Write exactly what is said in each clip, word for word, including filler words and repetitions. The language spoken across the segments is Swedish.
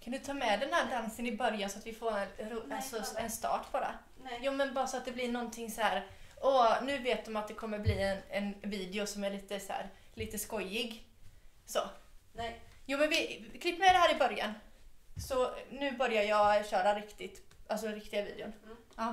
Kan du ta med den här dansen i början så att vi får en, alltså, en start bara? Nej. Jo, men bara så att det blir någonting så här. Åh, nu vet de att det kommer bli en, en video som är lite så här, lite skojig. Så. Nej. Jo, men vi klipp med det här i början. Så nu börjar jag köra riktigt, alltså riktiga videon. Mm. Ja.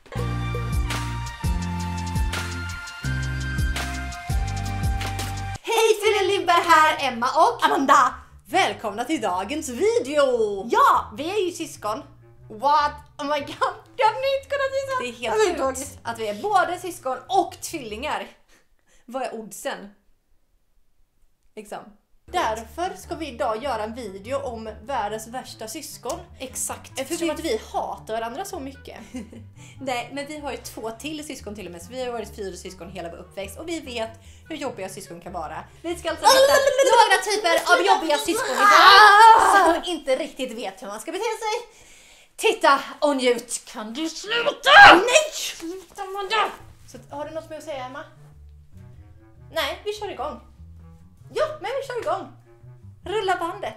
Hej Fille Lindberg här, Emma och Amanda! Välkomna till dagens video! Ja, vi är ju syskon. What? Oh my god, jag hade inte kunnat gissa! Det är helt Jag sjukt att vi är både syskon och tvillingar. Vad är oddsen? Liksom. Därför ska vi idag göra en video om världens värsta syskon. Exakt. Eftersom att vi hatar varandra så mycket. Nej, men vi har ju två till syskon till och med. Så vi har varit fyra syskon hela vår uppväxt. Och vi vet hur jobbiga syskon kan vara. Vi ska alltså hitta några typer av jobbiga syskon idag. Som inte riktigt vet hur man ska bete sig. Titta och njut. Kan du sluta? Nej! Sluta, Amanda! Så har du något med att säga, Emma? Nej, vi kör igång. Ja, men vi kör igång. Rulla bandet.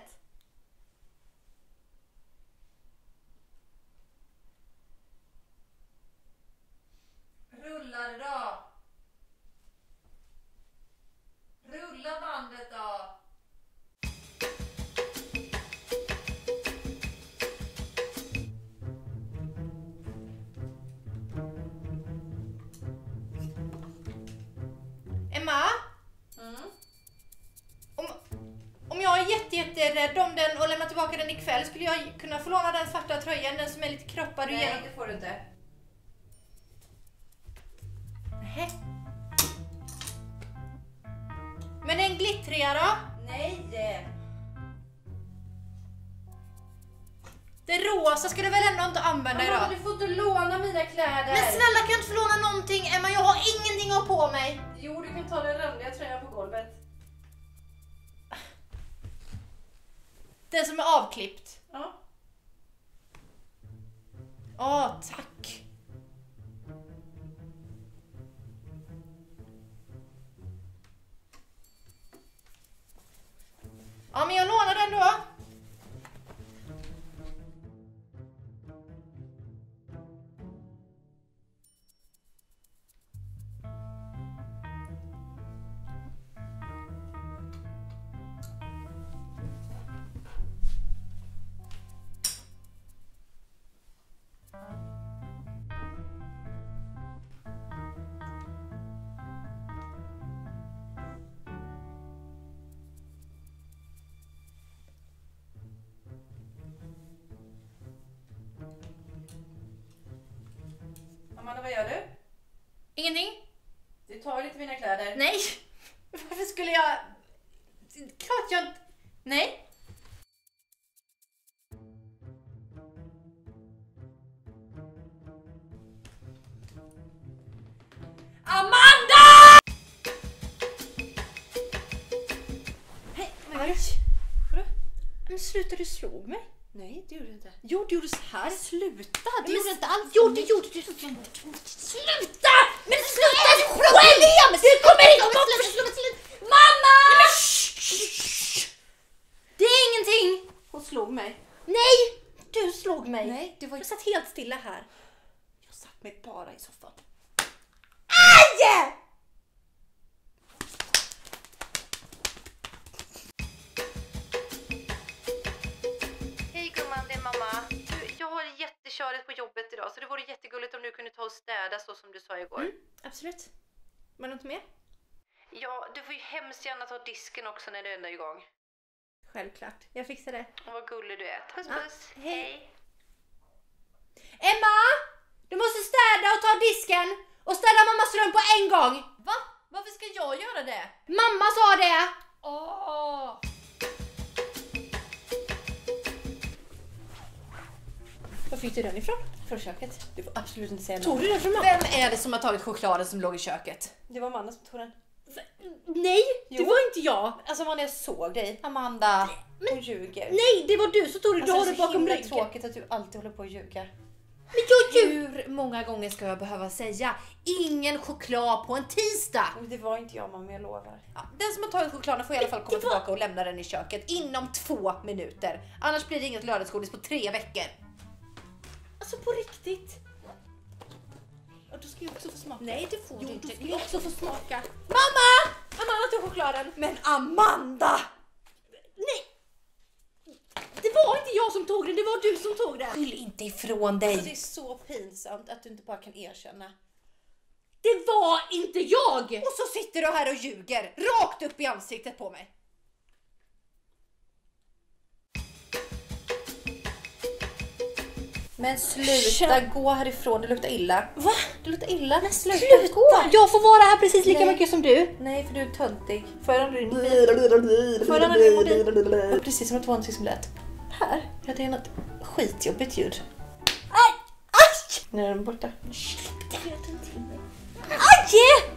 Rulla det då. Rulla bandet då. Emma? Mm. Om, om jag är jätte, jätte rädd om den och lämnar tillbaka den ikväll, skulle jag kunna få låna den svarta tröjan, den som är lite kroppad Nej, igenom? det får du inte. Nähä. Men den glittriga då? Nej! Det rosa ska du väl ändå inte använda Mamma, idag? du får inte låna mina kläder. Men snälla, kan jag inte få låna någonting, Emma? Jag har ingenting att ha på mig. Jo, du kan ta den randiga tröjan på golvet. Den som är avklippt. Ja. Åh, tack. Ja, men jag lånar den då. Amanda, vad gör du? Ingenting? Du tar lite mina kläder. Nej. Varför skulle jag... Klart jag inte... Nej. Amanda! Hej, vad gör du? Vadå? Men sluta, du slog mig. Nej, det gjorde du inte. Jo, du gjorde så här. Sluta, det Men gjorde inte alls. Jo, det gjorde du. Sluta! Men sluta själv! Du kommer inte bort! Sluta, sluta. Mamma! Det är ingenting. Hon slog mig. Nej, du slog mig. Nej, det var Jag satt helt stilla här. Jag satt mig bara i soffan. Aj! Hej gumman, det är mamma. Du, jag har jättekörigt på jobbet idag, så det vore jättegulligt om du kunde ta och städa så som du sa igår. Mm, absolut. Var det något mer? Ja, du får ju hemskt gärna ta disken också när du ändå är igång. Självklart, jag fixar det. Och vad gullig du är. Puss puss. Ja, hej. hej. Emma! Du måste städa och ta disken och städa mammas rum på en gång. Va? Varför ska jag göra det? Mamma sa det. Åh! Var fick du den ifrån? Från köket. Du får absolut inte säga Tog något. du den från mamma? Vem är det som har tagit chokladen som låg i köket? Det var Amanda som tog den. Nej, Jo. det var inte jag. Alltså Amanda, jag såg dig. Amanda, hon ljuger. Nej, det var du som tog det. Du Alltså, har det det är så bakom himla ryggen. tråkigt att du alltid håller på att ljuga. Men jag, hur många gånger ska jag behöva säga ingen choklad på en tisdag? Men det var inte jag, mamma, jag lovar. Ja, den som har tagit chokladen får i alla fall komma var... tillbaka och lämna den i köket inom två minuter. Annars blir det inget lördagsgodis på tre veckor. Alltså på riktigt. Och då ska jag också få smaka. Nej, det får jo, du inte. Du ska också få smaka. Mamma! Amanda tog chokladen. Men Amanda! Nej! Det var inte jag som tog den, det var du som tog den. Skyll inte ifrån dig. Alltså, det är så pinsamt att du inte bara kan erkänna. Det var inte jag! Och så sitter du här och ljuger rakt upp i ansiktet på mig. Men sluta, Kör. gå härifrån, det luktar illa. Va? Det luktar illa. Men sluta, sluta. Gå. Jag får vara här precis lika Nej. mycket som du. Nej, för du är töntig. Får jag din mobil? Får jag din mobil? Precis som ett vanligt som lät. Här? Ja, det är något skitjobbigt ljud. Aj! Aj! Nu är den borta. Sluta, jag tar till mig. Aj!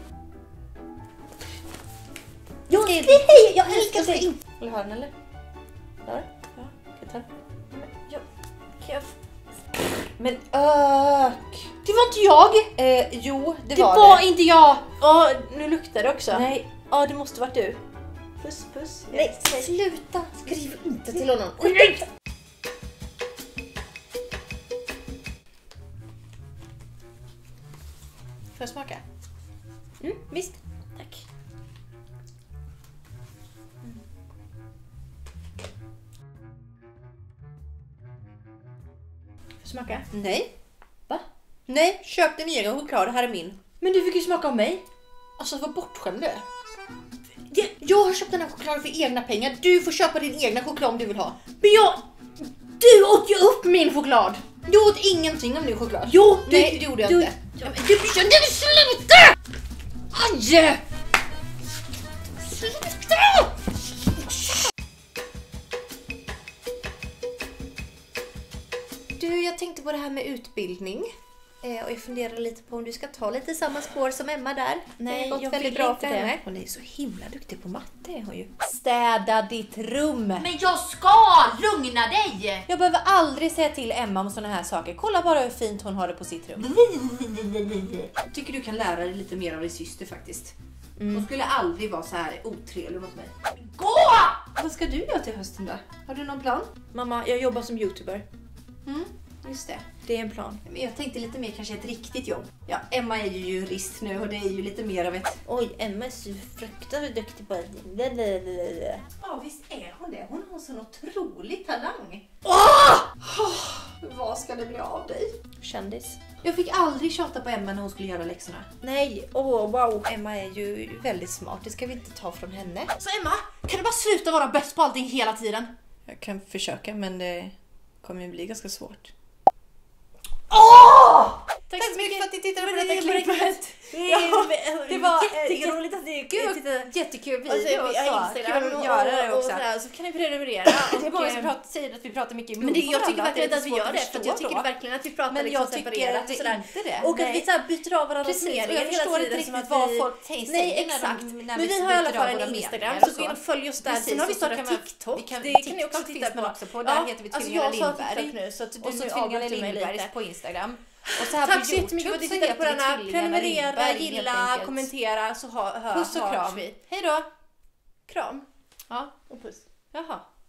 Jag ska inte... Jag älskar dig. Vill du ha den eller? Ja. Ja, kan jag ta den? Men jag... Kan jag... Men ök! Det var inte jag! Eh, jo, det, det var Det var det. inte jag! Ja, nu luktar det också. Nej. Ja, det måste varit du. Puss, puss. Nej, sluta. Skriv inte till honom. Nej. Får jag smaka? Mm, visst. Tack. Mm. Får jag smaka? Nej. Va? Nej, köp din egen choklad, det här är min. Men du fick ju smaka av mig. Alltså, vad bortskämd du är. Jag har köpt den här chokladen för egna pengar. Du får köpa din egna choklad om du vill ha. Men jag... Du åt ju upp min choklad. Du åt ingenting av din choklad. Jo, du, nej, det gjorde jag du, inte. Du, du, du, du sluta! Aj! Sluta! Du, jag tänkte på det här med utbildning. Eh, och jag funderar lite på om du ska ta lite samma spår som Emma där. Nej, det har gått jag väldigt vill bra inte för det. henne. Hon är så himla duktig på matte, är hon ju. Städa ditt rum. Men jag ska lugna dig! Jag behöver aldrig säga till Emma om såna här saker. Kolla bara hur fint hon har det på sitt rum. Jag tycker du kan lära dig lite mer av din syster faktiskt. Mm. Hon skulle aldrig vara så här otrevlig mot mig. Gå! Vad ska du göra till hösten då? Har du någon plan? Mamma, jag jobbar som youtuber. Mm, just det. Det är en plan. Men jag tänkte lite mer kanske ett riktigt jobb. Ja, Emma är ju jurist nu och det är ju lite mer av ett... Oj, Emma är så fruktansvärt duktig på det. Ja, visst är hon det. Hon har en sån otrolig talang. Åh! Oh! Vad ska det bli av dig? Kändis. Jag fick aldrig tjata på Emma när hon skulle göra läxorna. Nej, åh oh, wow. Emma är ju väldigt smart. Det ska vi inte ta från henne. Så Emma, kan du bara sluta vara bäst på allting hela tiden? Jag kan försöka, men det kommer ju bli ganska svårt. Åh! Tack, Tack så mycket för att ni tittade på det detta klippet. Ja, det var jätteroligt att ni tittade. Jättekul video. Och så, och jag så. Instagram Kul och, att göra det och, också. och, och så, så kan ni prenumerera. Det är många som pratar, säger att vi pratar mycket i men det, jag tycker varandra, verkligen att att vi gör det. För att jag tycker då. verkligen att vi pratar men liksom jag tycker separerat och sådär. inte det. Och att vi så här byter av varandras Precis, meningar. jag förstår inte riktigt vad folk säger. Nej, när exakt. de- när Men vi vi har i alla byter av fall våra en Instagram. meningar Så och gå in och så. följ oss där. Precis, Sen har vi och så startat kan man- TikTok. vi kan- Det kan ni TikTok också finns titta man på. också på. Där heter vi alltså Tvillingarna jag sa Lindberg. TikTok nu så att du Och så nu Tvillingarna avbryter mig Lindbergs lite. på Instagram. Och så här Tack på så jättemycket för att YouTube ni så tittade på heter vi denna. Tvillingarna Prenumerera, Lindberg, helt gilla, enkelt. kommentera så hör, hör, Puss och hörs kram. vi. Hej då. Kram Ja. och puss. Jaha.